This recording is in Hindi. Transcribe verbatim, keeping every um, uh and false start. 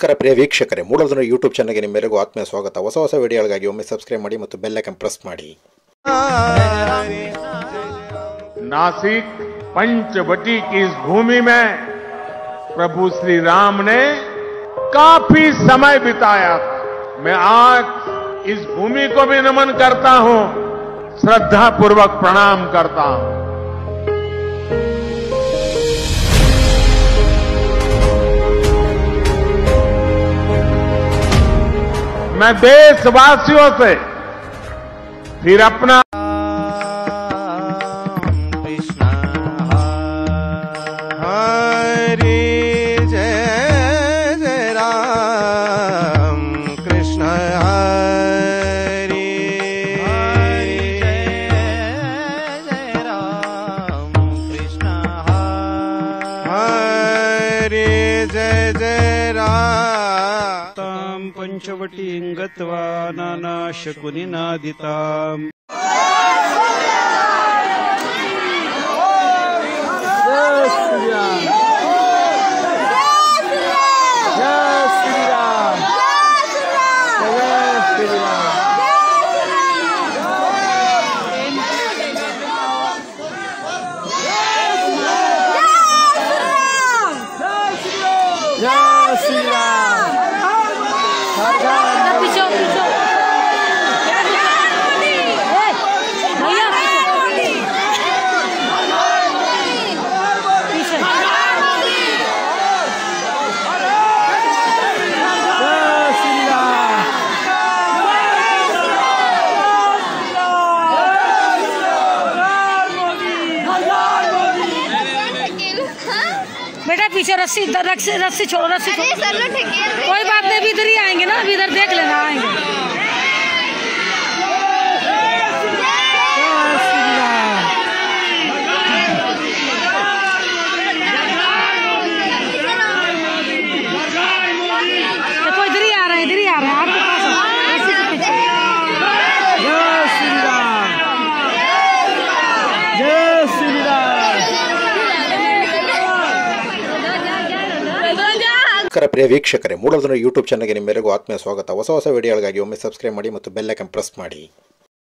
ನಮಸ್ಕಾರ ಪ್ರಿಯ ವೀಕ್ಷಕರೇ, ಮೂಡಲ್ದನ ಯೂಟ್ಯೂಬ್ ಚಾನಲ್ಗೆ ನಿಮ್ಮೆಲ್ಲರಿಗೂ ಆತ್ಮೀಯ ಸ್ವಾಗತ. ಹೊಸ ಹೊಸ ವಿಡಿಯೋಗಳಿಗಾಗಿ ಒಮ್ಮೆ ಸಬ್ಸ್ಕ್ರೈಬ್ ಮಾಡಿ ಮತ್ತು ಬೆಲ್ ಐಕಾನ್ ಪ್ರೆಸ್ ಮಾಡಿ. नासिक पंचवटी की इस भूमि में प्रभु श्री राम ने काफी समय बिताया था। मैं आज इस भूमि को भी नमन करता हूं, श्रद्धा पूर्वक प्रणाम करता हूं। मैं देशवासियों से फिर अपना पंचवटी गत्वा नाना शकुनिनादिताम् बेटा पीछे रस्सी इधर रस्सी रस्सी छोड़ो रस्सी छोड़ो। कोई बात नहीं, अभी इधर ही आएंगे ना, अभी इधर देख लेना आएंगे। देखो इधर ही आ रहे हैं, इधर ही आ रहे हैं आपके पास। ನಮಸ್ಕಾರ ಪ್ರಿಯ ವೀಕ್ಷಕರೇ, ಮೂಡಲ್ದನ ಯೂಟ್ಯೂಬ್ ಚಾನಲ್ಗೆ ನಿಮ್ಮೆಲ್ಲರಿಗೂ ಆತ್ಮೀಯ ಸ್ವಾಗತ. ಹೊಸ ಹೊಸ ವಿಡಿಯೋಗಳಿಗಾಗಿ ಒಮ್ಮೆ ಸಬ್ಸ್ಕ್ರೈಬ್ ಮಾಡಿ ಮತ್ತು ಬೆಲ್ ಐಕಾನ್ ಪ್ರೆಸ್ ಮಾಡಿ.